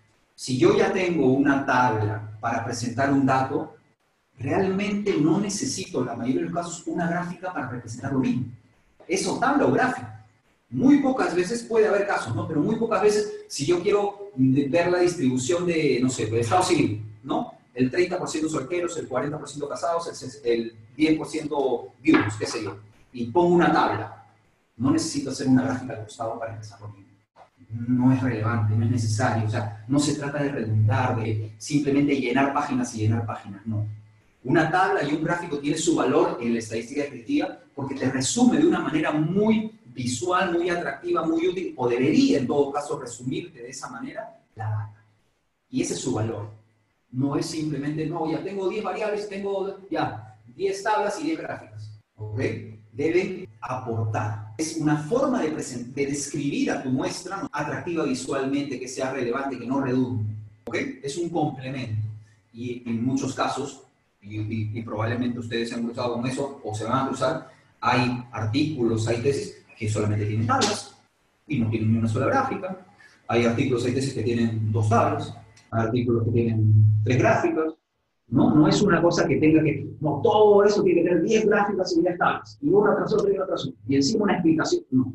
Si yo ya tengo una tabla para presentar un dato, realmente no necesito, en la mayoría de los casos, una gráfica para representar lo mismo. Es o tabla o gráfica. Muy pocas veces puede haber casos, ¿no? Pero muy pocas veces, si yo quiero ver la distribución de, no sé, de estado civil, ¿no? el 30% solteros, el 40% casados, el 10% viudos, qué sé yo. Y pongo una tabla. No necesito hacer una gráfica al costado para empezar lo mismo. No es relevante, no es necesario. O sea, no se trata de redundar, de simplemente llenar páginas y llenar páginas, no. Una tabla y un gráfico tiene su valor en la estadística descriptiva porque te resume de una manera muy visual, muy atractiva, muy útil, o debería en todo caso resumirte de esa manera la data. Y ese es su valor. No es simplemente, no, ya tengo 10 variables, tengo ya 10 tablas y 10 gráficas. ¿Ok? Deben aportar. Es una forma de describir a tu muestra, ¿no?, atractiva visualmente, que sea relevante, que no redunde. ¿Ok? Es un complemento. Y en muchos casos, y probablemente ustedes se han cruzado con eso o se van a cruzar, hay artículos, hay tesis que solamente tienen tablas y no tienen ni una sola gráfica. Hay artículos, hay tesis que tienen 2 tablas, hay artículos que tienen 3 gráficas. No, no es una cosa que tenga que, no, todo eso tiene que tener 10 gráficas y 10 tablas, y una tras otra y una tras otra, y encima una explicación. No.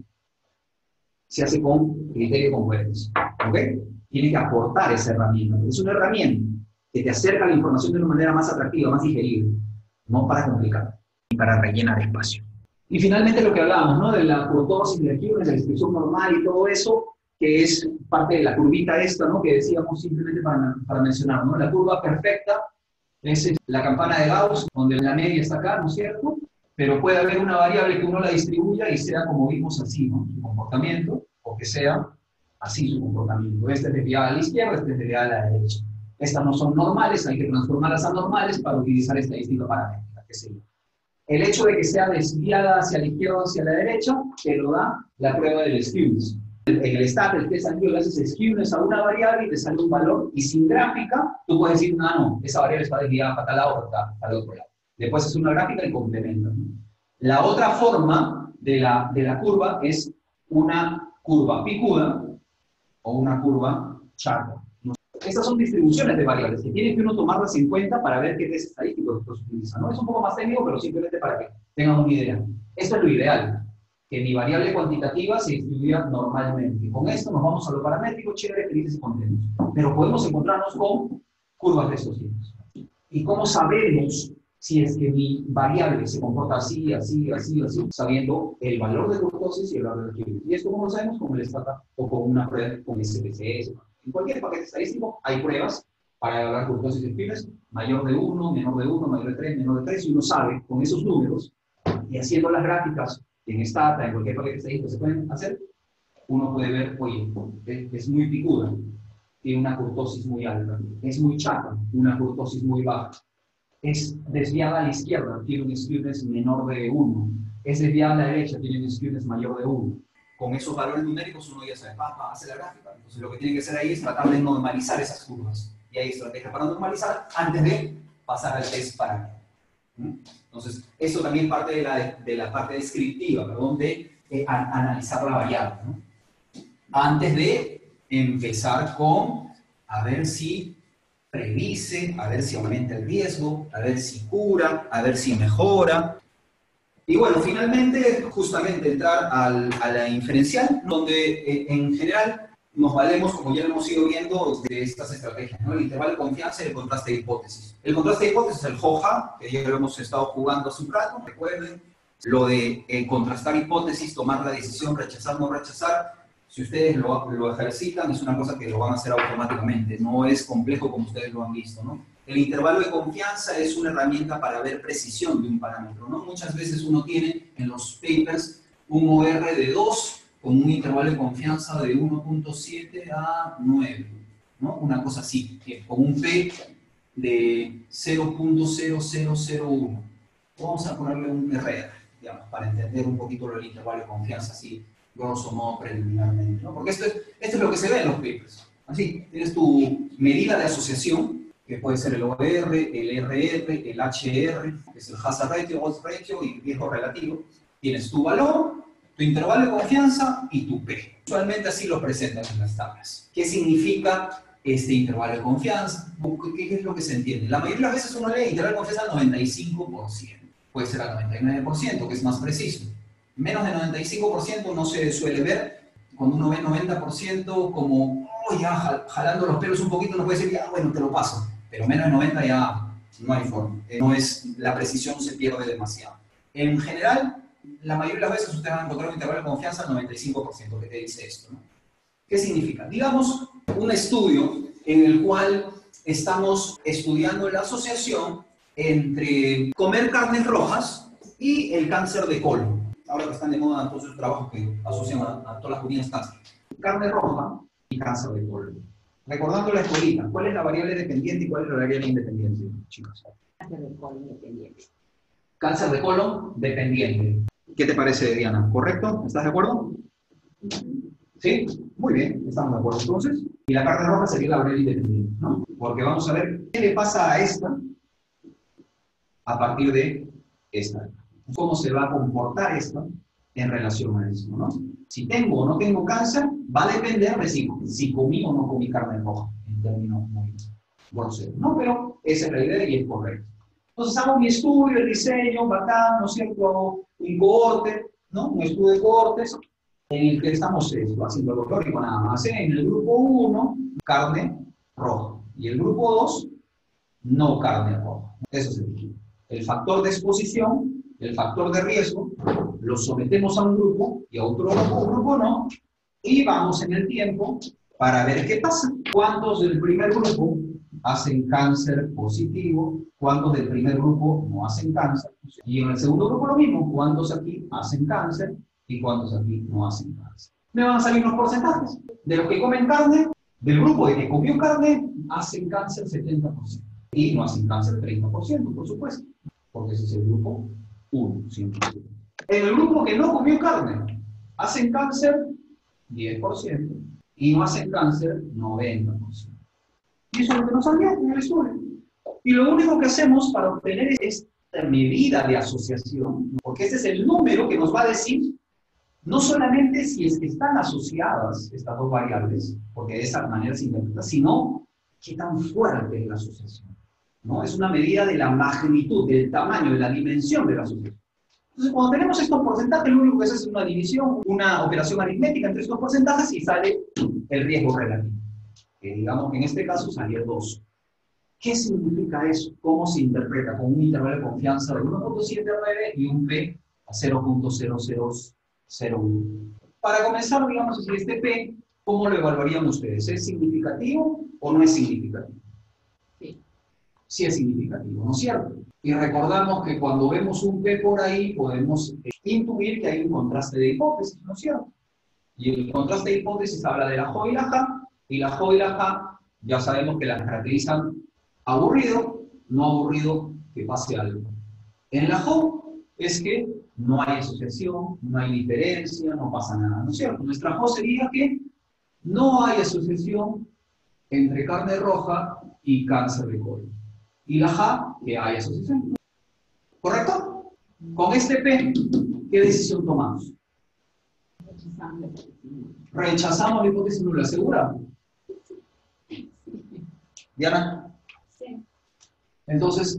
Se hace con criterio, con coherencia. ¿Ok? Tiene que aportar esa herramienta. Es una herramienta que te acerca la información de una manera más atractiva, más digerible, no para complicar, ni para rellenar espacio. Y finalmente lo que hablábamos, ¿no?, de la kurtosis, de la distribución normal y todo eso, que es parte de la curvita esta, ¿no?, que decíamos simplemente para mencionar, ¿no? La curva perfecta es la campana de Gauss, donde la media está acá, ¿no es cierto? Pero puede haber una variable que uno la distribuya y sea como vimos así, ¿no?, su comportamiento, o que sea así su comportamiento. Esta es desviada a la izquierda, esta es desviada a la derecha. Estas no son normales, hay que transformarlas a normales para utilizar estadística paramétrica, qué sé yo. El hecho de que sea desviada hacia la izquierda o hacia la derecha, te lo da la prueba del skewness. En el STAT, el test anterior, le haces skewness a una variable y te sale un valor, y sin gráfica, tú puedes decir, no, esa variable está desviada para tal lado o para el otro lado. Después es una gráfica y complementa, ¿no? La otra forma de la curva es una curva picuda o una curva chata. Estas son distribuciones de variables que tiene que uno tomarlas en cuenta para ver qué test estadístico se utiliza, ¿no? Es un poco más técnico, pero simplemente para que tengan una idea. Esto es lo ideal, que mi variable cuantitativa se distribuya normalmente. Con esto nos vamos a lo paramétrico, chévere, felices y contentos. Pero podemos encontrarnos con curvas de estos tipos. ¿Y cómo sabemos si es que mi variable se comporta así, así, así, así? Sabiendo el valor de kurtosis y el valor de skewness. ¿Y esto cómo lo sabemos? Con el STAT o con una prueba con SPSS. En cualquier paquete estadístico hay pruebas para evaluar kurtosis y skewness, mayor de 1, menor de 1, mayor de 3, menor de 3, y uno sabe con esos números, y haciendo las gráficas en Stata, en cualquier paquete estadístico se pueden hacer, uno puede ver, oye, es muy picuda, tiene una kurtosis muy alta, es muy chata, una kurtosis muy baja, es desviada a la izquierda, tiene un skewness menor de 1, es desviada a la derecha, tiene un skewness mayor de 1. Con esos valores numéricos uno ya sabe, hace la gráfica. Entonces lo que tiene que hacer ahí es tratar de normalizar esas curvas. Y hay estrategias para normalizar antes de pasar al test paramétrico. Entonces, eso también parte de la parte descriptiva, perdón, de analizar la variable, ¿no? Antes de empezar con a ver si predice, a ver si aumenta el riesgo, a ver si cura, a ver si mejora. Y bueno, finalmente, justamente entrar a la inferencial, donde en general nos valemos, como ya lo hemos ido viendo, de estas estrategias, ¿no? El intervalo de confianza y el contraste de hipótesis. El contraste de hipótesis es el JOHA, que ya lo hemos estado jugando hace un rato, recuerden. Lo de contrastar hipótesis, tomar la decisión, rechazar, no rechazar. Si ustedes lo ejercitan, es una cosa que lo van a hacer automáticamente. No es complejo como ustedes lo han visto, ¿no? El intervalo de confianza es una herramienta para ver precisión de un parámetro, ¿no? Muchas veces uno tiene en los papers un OR de 2 con un intervalo de confianza de 1.7 a 9, ¿no? Una cosa así, con un P de 0.0001. Vamos a ponerle un RR, digamos, para entender un poquito el intervalo de confianza, así, grosso modo, preliminarmente, ¿no? Porque esto es lo que se ve en los papers. Así, tienes tu medida de asociación, que puede ser el OR, el RR, el HR, que es el hazard ratio, odds ratio y riesgo relativo. Tienes tu valor, tu intervalo de confianza y tu P. Usualmente así lo presentan en las tablas. ¿Qué significa este intervalo de confianza? ¿Qué es lo que se entiende? La mayoría de las veces uno lee intervalo de confianza al 95%. Puede ser al 99%, que es más preciso. Menos del 95% no se suele ver. Cuando uno ve 90% como, oh, ya jalando los pelos un poquito, uno puede decir, ya, bueno, te lo paso. pero menos de 90 ya no hay forma. La precisión se pierde demasiado. En general, la mayoría de las veces ustedes van a encontrar un intervalo de confianza al 95% que te dice esto, ¿no? ¿Qué significa? Digamos, un estudio en el cual estamos estudiando la asociación entre comer carnes rojas y el cáncer de colon. Ahora que están de moda todos esos trabajos que asocian a todas las comidas cáncer. Carne roja y cáncer de colon. Recordando la escuelita, ¿cuál es la variable dependiente y cuál es la variable independiente, chicos? Cáncer de colon dependiente. Cáncer de colon dependiente. ¿Qué te parece, Diana? ¿Correcto? ¿Estás de acuerdo? ¿Sí? Muy bien, estamos de acuerdo entonces. Y la carne roja sería la variable independiente, ¿no? Porque vamos a ver qué le pasa a esta a partir de esta. Cómo se va a comportar esta en relación a esto, ¿no? Si tengo o no tengo cáncer, va a depender de si comí o no comí carne roja, en términos muy groseros, ¿no? Pero esa es la idea y es correcto. Entonces hago mi estudio, el diseño, bacán, ¿no es cierto? Un cohorte, ¿no? Un estudio de cohortes en el que estamos haciendo lo teórico nada más. En el grupo 1, carne roja. Y el grupo 2, no carne roja. Eso es el factor de exposición, el factor de riesgo, lo sometemos a un grupo y a otro grupo no, y vamos en el tiempo para ver qué pasa. ¿Cuántos del primer grupo hacen cáncer positivo? ¿Cuántos del primer grupo no hacen cáncer? Y en el segundo grupo lo mismo, ¿cuántos aquí hacen cáncer y cuántos aquí no hacen cáncer? Me van a salir los porcentajes. De los que comen carne, del grupo de que comió carne, hacen cáncer 70%. Y no hacen cáncer 30%, por supuesto, porque ese es el grupo 1, 100%. En el grupo que no comió carne, hacen cáncer 10% y no hacen cáncer 90%. Y eso es lo que nos salió en el estudio. Y lo único que hacemos para obtener esta medida de asociación, porque ese es el número que nos va a decir no solamente si es que están asociadas estas dos variables, porque de esa manera se interpreta, sino qué tan fuerte es la asociación, ¿no? Es una medida de la magnitud, del tamaño, de la dimensión de la asociación. Entonces, cuando tenemos estos porcentajes, lo único que se hace es una división, una operación aritmética entre estos porcentajes y sale el riesgo relativo, que digamos que en este caso salió 2. ¿Qué significa eso? ¿Cómo se interpreta? Con un intervalo de confianza de 1.79 y un P a 0.0001. Para comenzar, digamos así, este P, ¿cómo lo evaluarían ustedes? ¿Es significativo o no es significativo? Sí. Sí es significativo, ¿no es cierto? Y recordamos que cuando vemos un P por ahí, podemos intuir que hay un contraste de hipótesis, ¿no es cierto? Y el contraste de hipótesis habla de la Jo y la Ja, y la Jo y la Ja ya sabemos que las caracterizan aburrido, no aburrido, que pase algo. En la Jo es que no hay asociación, no hay diferencia, no pasa nada, ¿no es cierto? Nuestra Jo sería que no hay asociación entre carne roja y cáncer de colon. Y la Ja, que hay asociación. ¿Correcto? Con este P, ¿qué decisión tomamos? Rechazamos la hipótesis nula, ¿segura? ¿Diana? Sí. Entonces,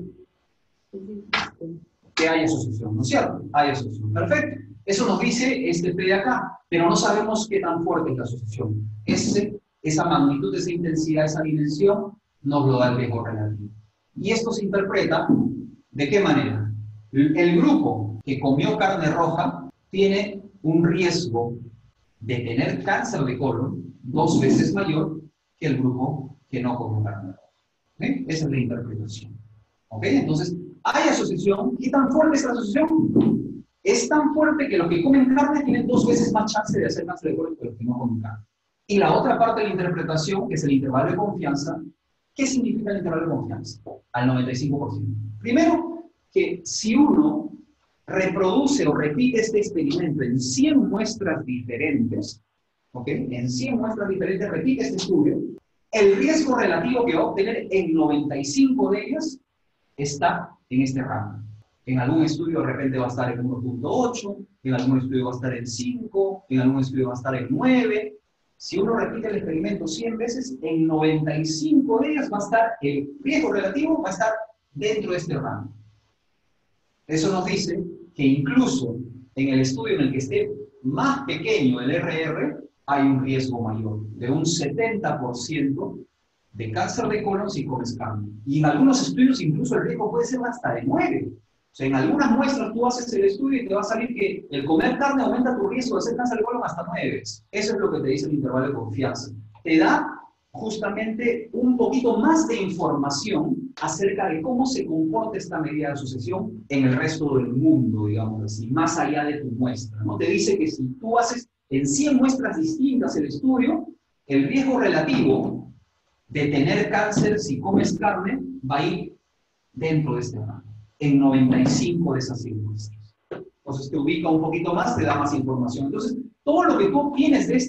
que hay asociación, ¿no es cierto? Hay asociación. Perfecto. Eso nos dice este P de acá, pero no sabemos qué tan fuerte es la asociación. Esa magnitud, esa intensidad, esa dimensión, nos lo da el riesgo relativo. Y esto se interpreta, ¿de qué manera? El grupo que comió carne roja tiene un riesgo de tener cáncer de colon 2 veces mayor que el grupo que no comió carne roja. ¿Okay? Esa es la interpretación. ¿Ok? Entonces, ¿hay asociación? ¿Qué tan fuerte es la asociación? Es tan fuerte que los que comen carne tienen 2 veces más chance de hacer cáncer de colon que los que no comen carne. Y la otra parte de la interpretación, que es el intervalo de confianza, ¿qué significa el intervalo de confianza? Al 95%. Primero, que si uno reproduce o repite este experimento en 100 muestras diferentes, ¿ok? En 100 muestras diferentes repite este estudio, el riesgo relativo que va a obtener en 95 de ellas está en este rango. En algún estudio de repente va a estar en 1.8, en algún estudio va a estar en 5, en algún estudio va a estar en 9. Si uno repite el experimento 100 veces, en 95 de ellas va a estar, el riesgo relativo va a estar dentro de este rango. Eso nos dice que incluso en el estudio en el que esté más pequeño el RR, hay un riesgo mayor, de un 70% de cáncer de colon si comes carne. Y en algunos estudios incluso el riesgo puede ser hasta de 9. O sea, en algunas muestras tú haces el estudio y te va a salir que el comer carne aumenta tu riesgo de hacer cáncer de colon hasta 9 veces. Eso es lo que te dice el intervalo de confianza. Te da justamente un poquito más de información acerca de cómo se comporta esta medida de asociación en el resto del mundo, digamos así, más allá de tu muestra, ¿no? Te dice que si tú haces en 100 muestras distintas el estudio, el riesgo relativo de tener cáncer si comes carne va a ir dentro de este rango, en 95 de esas 100 muestras. Entonces te ubica un poquito más, te da más información. Entonces, todo lo que tú obtienes de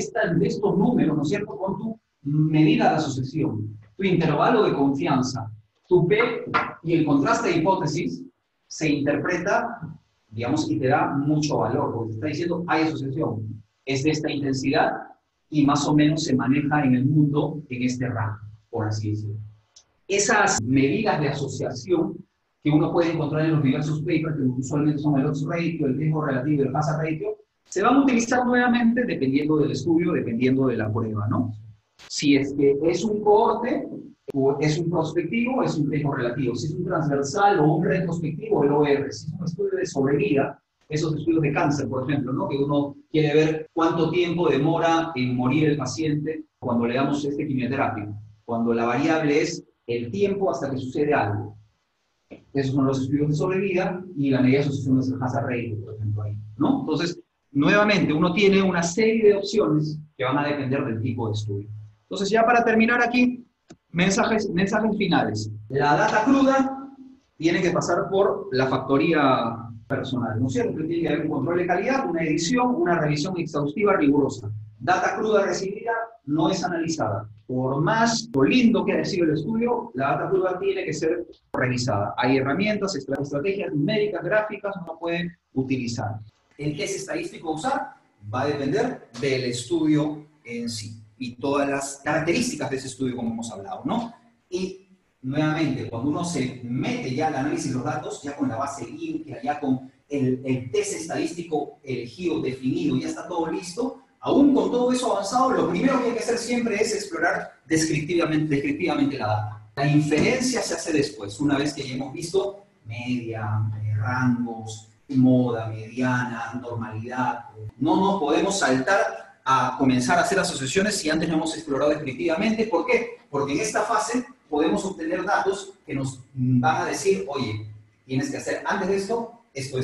estos números, ¿no es cierto?, con tu medida de asociación, tu intervalo de confianza, tu P y el contraste de hipótesis, se interpreta, digamos, y te da mucho valor, porque te está diciendo, hay asociación, es de esta intensidad y más o menos se maneja en el mundo en este rango, por así decirlo. Esas medidas de asociación que uno puede encontrar en los diversos papers, que usualmente son el odds ratio, el riesgo relativo y el hazard ratio, se van a utilizar nuevamente dependiendo del estudio, dependiendo de la prueba, ¿no? Si es que es un cohorte, o es un prospectivo, es un riesgo relativo. Si es un transversal o un retrospectivo, el OR. Si es un estudio de sobrevida, esos estudios de cáncer, por ejemplo, ¿no?, que uno quiere ver cuánto tiempo demora en morir el paciente cuando le damos este quimioterapia, cuando la variable es el tiempo hasta que sucede algo. Esos son los estudios de sobrevida y la medida de asociación es el hazard ratio, por ejemplo, ahí, ¿no? Entonces, nuevamente, uno tiene una serie de opciones que van a depender del tipo de estudio. Entonces, ya para terminar aquí, mensajes finales. La data cruda tiene que pasar por la factoría personal, ¿no es cierto? Que tiene que haber un control de calidad, una edición, una revisión exhaustiva rigurosa. Data cruda recibida no es analizada. Por más lindo que haya sido el estudio, la data cruda tiene que ser revisada. Hay herramientas, estrategias numéricas, gráficas, uno puede utilizar. El test estadístico a usar va a depender del estudio en sí y todas las características de ese estudio, como hemos hablado, ¿no? Y nuevamente, cuando uno se mete ya al análisis de los datos, ya con la base limpia, ya con el test estadístico elegido, definido, ya está todo listo, aún con todo eso avanzado, lo primero que hay que hacer siempre es explorar descriptivamente la data. La inferencia se hace después, una vez que ya hemos visto media, rangos, moda, mediana, normalidad. No nos podemos saltar a comenzar a hacer asociaciones si antes no hemos explorado descriptivamente. ¿Por qué? Porque en esta fase podemos obtener datos que nos van a decir, oye, tienes que hacer antes de esto, esto.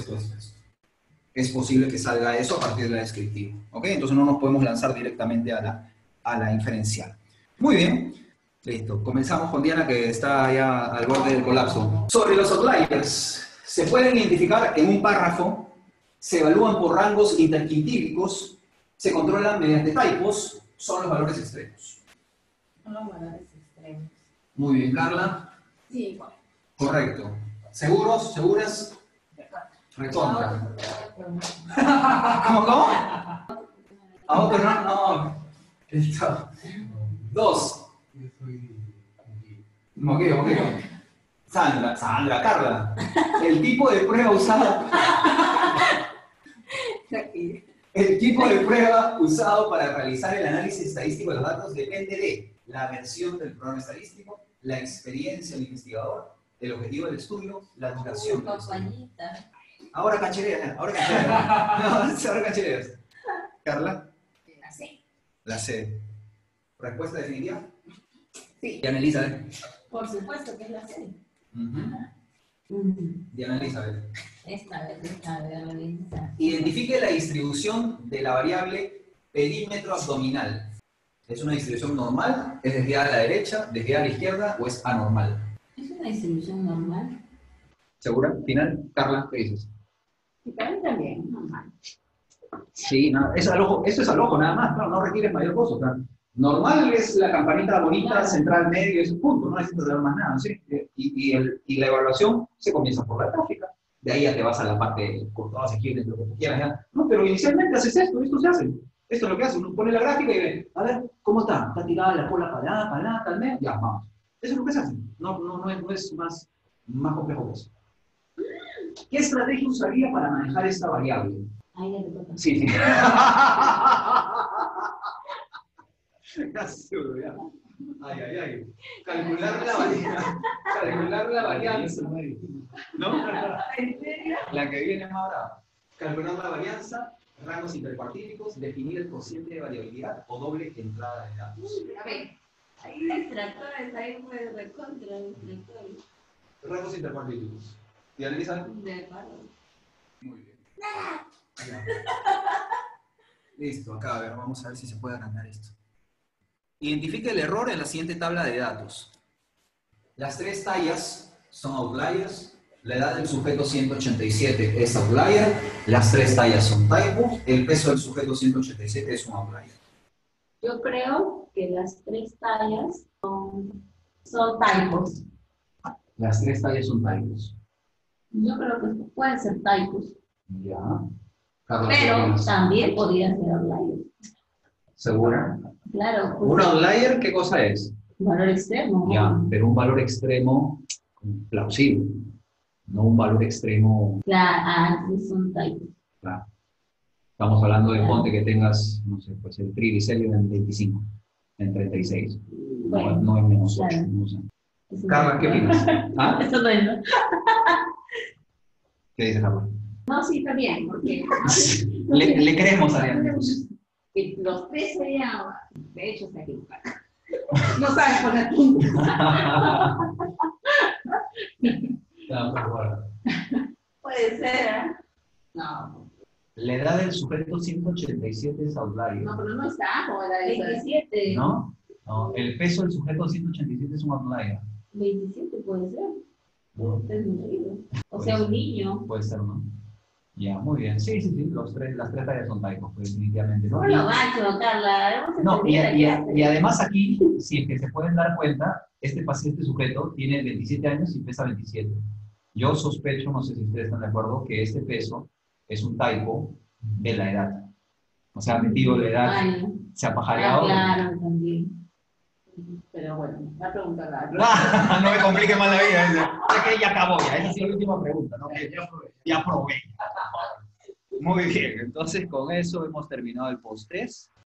Es posible que salga eso a partir de la descriptiva. ¿Ok? Entonces no nos podemos lanzar directamente a la inferencial. Muy bien. Listo. Comenzamos con Diana, que está ya al borde del colapso. Sobre los outliers, se pueden identificar en un párrafo, se evalúan por rangos interquintílicos, se controlan mediante typos, son los valores extremos. Son los valores extremos. Muy bien, Carla. Sí, igual. Correcto. ¿Seguros? ¿Seguras? Recontra. ¿Cómo? ¿A otro no? No. Listo. 2. Ok. Sandra, Carla. El tipo de prueba usado. El tipo de prueba usado para realizar el análisis estadístico de los datos depende de la versión del programa estadístico, la experiencia del investigador, el objetivo del estudio, la duración del estudio. Ahora cachereas. Ahora cachereas. Carla. La C. La C. ¿Respuesta definitiva? Sí. Diana Elizabeth. Por supuesto que es la C. Diana Elizabeth. Esta vez, Elizabeth. Identifique la distribución de la variable perímetro abdominal. ¿Es una distribución normal? ¿Es desviada a la derecha, desviada a la izquierda o es anormal? ¿Es una distribución normal? ¿Segura? ¿Final? Carla, ¿qué dices? Y para mí también, normal. Sí, no, esto es al ojo nada más, no requiere mayor cosa. Claro. Normal es la campanita bonita, claro, central, medio, ese punto, no necesitas saber más nada, ¿sí? Y la evaluación se comienza por la gráfica. De ahí ya te vas a la parte cortadas, secciones, lo que tú quieras, ¿ya? No, pero inicialmente haces esto se hace. Esto es lo que hace, uno pone la gráfica y ve, a ver, ¿cómo está? ¿Está tirada la cola para allá, tal vez? Ya, vamos. Eso es lo que se hace. No es más complejo que eso. ¿Qué estrategia usaría para manejar esta variable? Ahí ya te toca. Sí. Casi seguro, ya. Ay, ay, ay. Calcular la varianza. ¿No? ¿En serio? La que viene más brava. Calcular la varianza, rangos intercuartílicos, definir el cociente de variabilidad o doble entrada de datos. A ver, hay distractores, ahí fue recontra distractores. Rangos intercuartílicos. ¿Y analizan? De acuerdo. Muy bien. Listo, acá a ver, vamos a ver si se puede agrandar esto. Identifique el error en la siguiente tabla de datos. Las tres tallas son outliers. La edad del sujeto 187 es outlier. Las tres tallas son typo. El peso del sujeto 187 es un outlier. Yo creo que las tres tallas son typos. Las tres tallas son typos. Yo creo que pueden ser typos. Ya. Carlos, Pero ¿qué opinas? también podrían ser outliers. ¿Segura? Claro, ¿Un pues, outlier qué cosa es? valor extremo. ¿no? Ya, pero un valor extremo plausible, no un valor extremo. Entonces son typos. Claro. Estamos hablando de Claro. ponte que tengas, no sé, pues el triglicérido en 25, en 36. Bueno, No en menos 8. claro. No sé. Eso Carla, no ¿qué es. opinas? ¿Ah? Eso no es, ¿no? ¿Qué dices, Carla? No, sí, está bien, porque Le creemos a Diana. que los tres serían, de hecho, se equivocan. No sabes poner puntos. Ya, pues, bueno. Puede ser, ¿eh? No, La edad del sujeto 187 es outlier. no, pero no está, o era eso. 27. ¿No? No, el peso del sujeto 187 es un outlier. 27 puede ser. ¿No? Es increíble. O Puede sea, ser. un niño. Puede ser, ¿no? Ya, muy bien. Sí, sí, sí, las tres tallas son typos, pues definitivamente. ¿No? Bueno, macho, Carla, hemos No, y, entendido la clase. y además aquí, si es que se pueden dar cuenta, este paciente sujeto tiene 27 años y pesa 27. Yo sospecho, no sé si ustedes están de acuerdo, que este peso es un typo de la edad. O sea, ha metido la edad, Ay, se ha pajareado. claro, también. Pero bueno, la pregunta la No me complique más la vida. Es que ya acabó, ya. Esa ha sido la última pregunta, ¿no? Ya probé. Muy bien, entonces con eso hemos terminado el post-test.